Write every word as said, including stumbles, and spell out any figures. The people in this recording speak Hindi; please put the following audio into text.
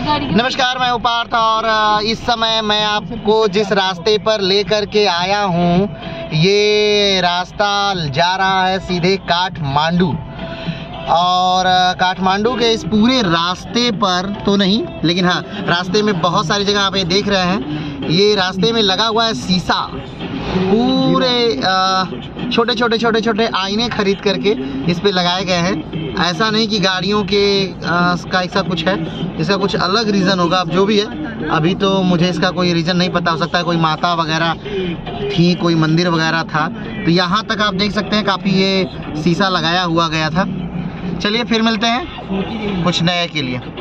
नमस्कार, मैं उपार्थ और इस समय मैं आपको जिस रास्ते पर लेकर के आया हूँ, ये रास्ता जा रहा है सीधे काठमांडू। और काठमांडू के इस पूरे रास्ते पर तो नहीं, लेकिन हाँ, रास्ते में बहुत सारी जगह आप ये देख रहे हैं, ये रास्ते में लगा हुआ है शीशा। पूरे छोटे छोटे छोटे छोटे आईने खरीद करके इस पे लगाए गए हैं। ऐसा नहीं कि गाड़ियों के आ, का ऐसा कुछ है, इसका कुछ अलग रीज़न होगा। अब जो भी है, अभी तो मुझे इसका कोई रीज़न नहीं पता। हो सकता है कोई माता वगैरह थी, कोई मंदिर वगैरह था। तो यहाँ तक आप देख सकते हैं काफ़ी ये शीशा लगाया हुआ गया था। चलिए फिर मिलते हैं कुछ नए के लिए।